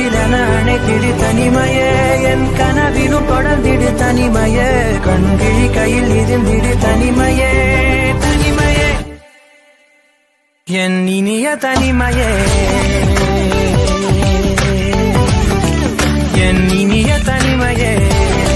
பதிலென அணைத்திடு தனிமையே என் கனவிலும் தொடர்ந்திடு தனிமையே கண்கிழி கையில் இருந்திடு தனிமையே தனிமையே என் இனிய தனிமையே என் இனிய தனிமையே